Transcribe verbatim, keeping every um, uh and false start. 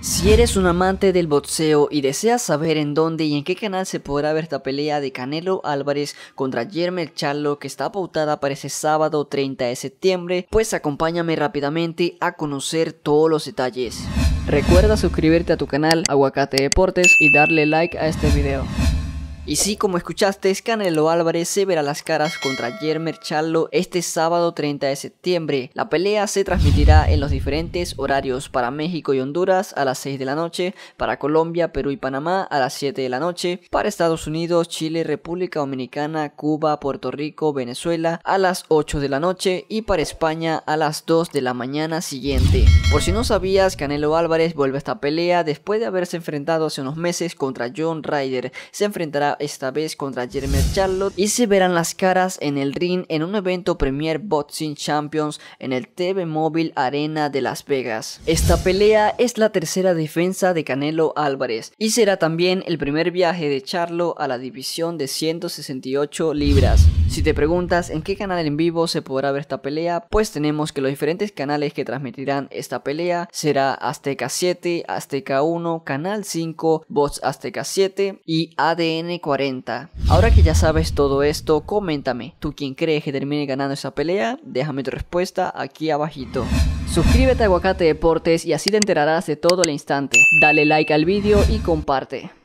Si eres un amante del boxeo y deseas saber en dónde y en qué canal se podrá ver esta pelea de Canelo Álvarez contra Jermell Charlo, que está pautada para ese sábado treinta de septiembre, pues acompáñame rápidamente a conocer todos los detalles. Recuerda suscribirte a tu canal Aguacate Deportes y darle like a este video. Y sí, como escuchaste, Canelo Álvarez se verá las caras contra Jermell Charlo este sábado treinta de septiembre. La pelea se transmitirá en los diferentes horarios para México y Honduras a las seis de la noche, para Colombia, Perú y Panamá a las siete de la noche, para Estados Unidos, Chile, República Dominicana, Cuba, Puerto Rico, Venezuela a las ocho de la noche y para España a las dos de la mañana siguiente. Por si no sabías, Canelo Álvarez vuelve a esta pelea después de haberse enfrentado hace unos meses contra John Ryder. Se enfrentará esta vez contra Jermell Charlo y se verán las caras en el ring en un evento Premier Boxing Champions en el T V Mobile Arena de Las Vegas. Esta pelea es la tercera defensa de Canelo Álvarez y será también el primer viaje de Charlo a la división de ciento sesenta y ocho libras. Si te preguntas en qué canal en vivo se podrá ver esta pelea, pues tenemos que los diferentes canales que transmitirán esta pelea será Azteca siete, Azteca uno, Canal cinco, Box Azteca siete y A D N cuarenta. Ahora que ya sabes todo esto, coméntame, ¿tú quién crees que termine ganando esa pelea? Déjame tu respuesta aquí abajito. Suscríbete a Aguacate Deportes y así te enterarás de todo al instante. Dale like al vídeo y comparte.